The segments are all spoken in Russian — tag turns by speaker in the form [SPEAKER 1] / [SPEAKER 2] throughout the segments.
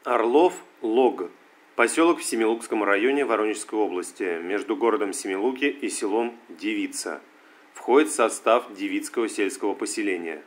[SPEAKER 1] Орлов-Лог. Поселок в Семилукском районе Воронежской области, между городом Семилуки и селом Девица. Входит в состав Девицкого сельского поселения.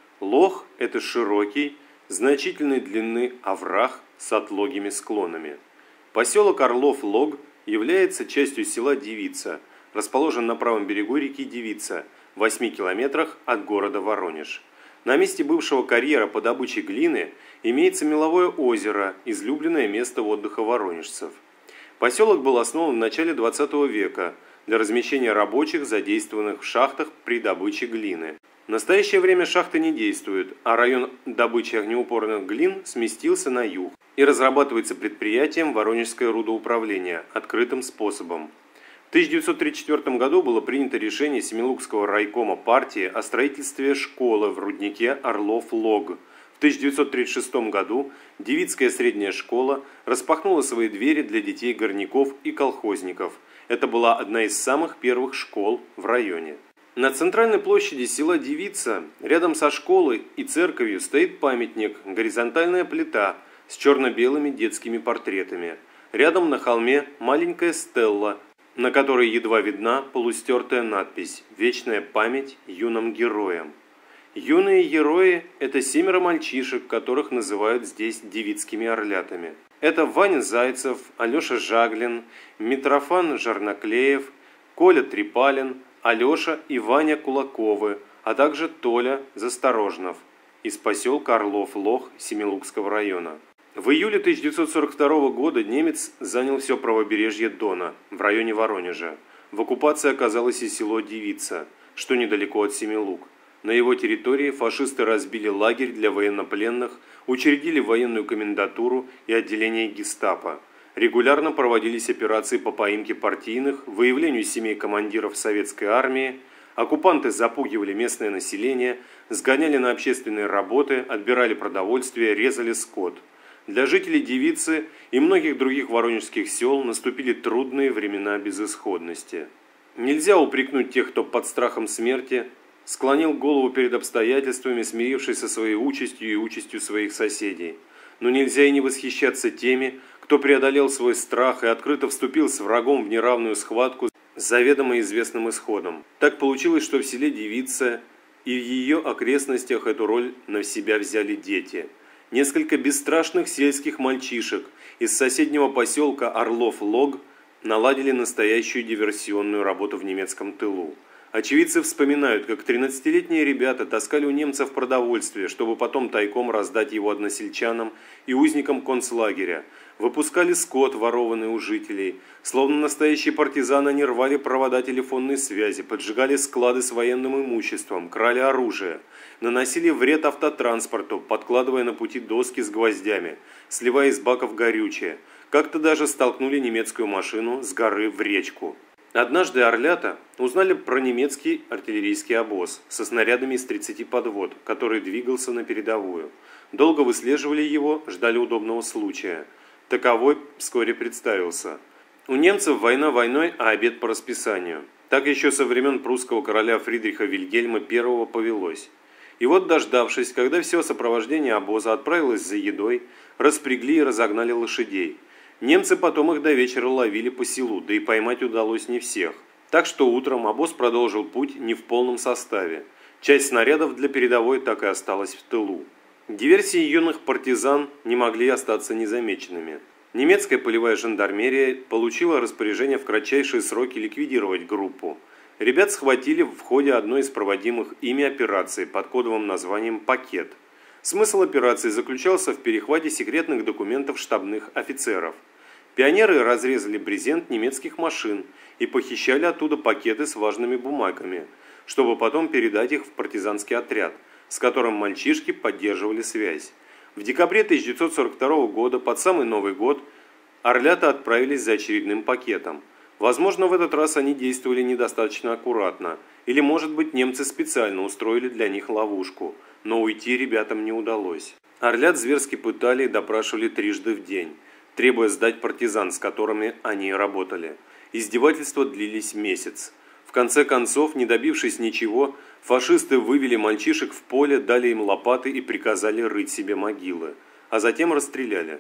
[SPEAKER 1] Лог – это широкий, значительной длины овраг с отлогими склонами. Поселок Орлов-Лог является частью села Девица, расположен на правом берегу реки Девица, в 8 километрах от города Воронеж. На месте бывшего карьера по добыче глины имеется меловое озеро, излюбленное место отдыха воронежцев. Поселок был основан в начале 20 века для размещения рабочих, задействованных в шахтах при добыче глины. В настоящее время шахты не действуют, а район добычи огнеупорных глин сместился на юг и разрабатывается предприятием Воронежское рудоуправление открытым способом. В 1934 году было принято решение Семилукского райкома партии о строительстве школы в руднике Орлов-Лог. В 1936 году Девицкая средняя школа распахнула свои двери для детей горняков и колхозников. Это была одна из самых первых школ в районе. На центральной площади села Девица, рядом со школой и церковью, стоит памятник, горизонтальная плита с черно-белыми детскими портретами. Рядом на холме маленькая стелла, на которой едва видна полустертая надпись «Вечная память юным героям». Юные герои – это 7 мальчишек, которых называют здесь девицкими орлятами. Это Ваня Зайцев, Алеша Жаглин, Митрофан Жарноклеев, Коля Трипалин, Алеша и Ваня Кулаковы, а также Толя Засторожнов из поселка Орлов-Лог Семилукского района. В июле 1942 года немец занял все правобережье Дона, в районе Воронежа. В оккупации оказалось и село Девица, что недалеко от Семилук. На его территории фашисты разбили лагерь для военнопленных, учредили военную комендатуру и отделение гестапо. Регулярно проводились операции по поимке партийных, выявлению семей командиров советской армии. Оккупанты запугивали местное население, сгоняли на общественные работы, отбирали продовольствие, резали скот. Для жителей Девицы и многих других воронежских сел наступили трудные времена безысходности. Нельзя упрекнуть тех, кто под страхом смерти склонил голову перед обстоятельствами, смирившись со своей участью и участью своих соседей. Но нельзя и не восхищаться теми, кто преодолел свой страх и открыто вступил с врагом в неравную схватку с заведомо известным исходом. Так получилось, что в селе Девица и в ее окрестностях эту роль на себя взяли дети. Несколько бесстрашных сельских мальчишек из соседнего поселка Орлов-Лог наладили настоящую диверсионную работу в немецком тылу. Очевидцы вспоминают, как 13-летние ребята таскали у немцев продовольствие, чтобы потом тайком раздать его односельчанам и узникам концлагеря. Выпускали скот, ворованный у жителей. Словно настоящие партизаны, они рвали провода телефонной связи, поджигали склады с военным имуществом, крали оружие. Наносили вред автотранспорту, подкладывая на пути доски с гвоздями, сливая из баков горючее. Как-то даже столкнули немецкую машину с горы в речку. Однажды орлята узнали про немецкий артиллерийский обоз со снарядами из 30 подвод, который двигался на передовую. Долго выслеживали его, ждали удобного случая. Таковой вскоре представился. У немцев война войной, а обед по расписанию. Так еще со времен прусского короля Фридриха Вильгельма I повелось. И вот, дождавшись, когда все сопровождение обоза отправилось за едой, распрягли и разогнали лошадей. Немцы потом их до вечера ловили по селу, да и поймать удалось не всех. Так что утром обоз продолжил путь не в полном составе. Часть снарядов для передовой так и осталась в тылу. Диверсии юных партизан не могли остаться незамеченными. Немецкая полевая жандармерия получила распоряжение в кратчайшие сроки ликвидировать группу. Ребят схватили в ходе одной из проводимых ими операций под кодовым названием «Пакет». Смысл операции заключался в перехвате секретных документов штабных офицеров. Пионеры разрезали брезент немецких машин и похищали оттуда пакеты с важными бумагами, чтобы потом передать их в партизанский отряд, с которым мальчишки поддерживали связь. В декабре 1942 года, под самый Новый год, орлята отправились за очередным пакетом. Возможно, в этот раз они действовали недостаточно аккуратно, или, может быть, немцы специально устроили для них ловушку, но уйти ребятам не удалось. Орлят зверски пытали и допрашивали трижды в день, требуя сдать партизан, с которыми они работали. Издевательства длились месяц. В конце концов, не добившись ничего, фашисты вывели мальчишек в поле, дали им лопаты и приказали рыть себе могилы, а затем расстреляли.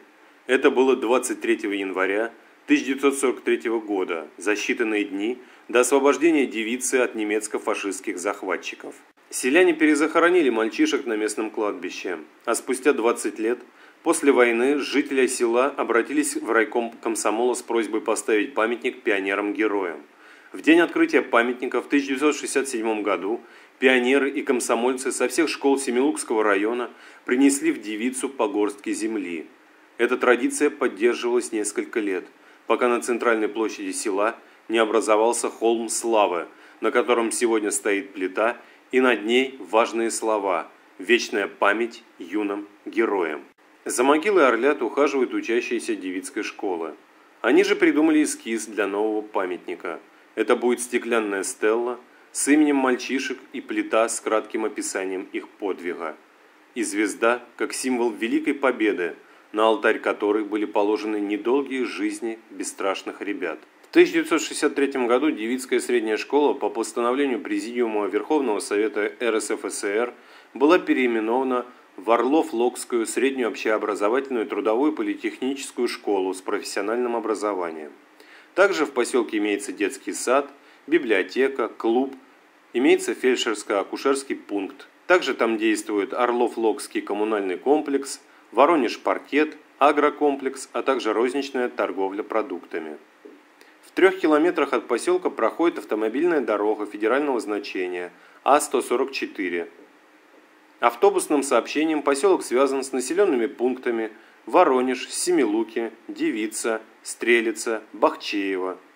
[SPEAKER 1] Это было 23 января 1943 года, за считанные дни до освобождения Девицы от немецко-фашистских захватчиков. Селяне перезахоронили мальчишек на местном кладбище, а спустя 20 лет после войны жители села обратились в райком комсомола с просьбой поставить памятник пионерам-героям. В день открытия памятника в 1967 году пионеры и комсомольцы со всех школ Семилукского района принесли в Девицу по горстке земли. Эта традиция поддерживалась несколько лет, пока на центральной площади села не образовался холм славы, на котором сегодня стоит плита, и над ней важные слова «Вечная память юным героям». За могилой Орлят ухаживают учащиеся Девицкой школы. Они же придумали эскиз для нового памятника. Это будет стеклянная стелла с именем мальчишек и плита с кратким описанием их подвига. И звезда, как символ великой победы, на алтарь которой были положены недолгие жизни бесстрашных ребят. В 1963 году Девицкая средняя школа по постановлению Президиума Верховного Совета РСФСР была переименована в Орлов-Логскую среднюю общеобразовательную трудовую политехническую школу с профессиональным образованием. Также в поселке имеется детский сад, библиотека, клуб, имеется фельдшерско-акушерский пункт. Также там действует Орлов-Логский коммунальный комплекс, Воронеж-паркет, агрокомплекс, а также розничная торговля продуктами. В 3 километрах от поселка проходит автомобильная дорога федерального значения А-144. Автобусным сообщением поселок связан с населенными пунктами Воронеж, Семилуки, Девица, Стрелица, Бахчеево.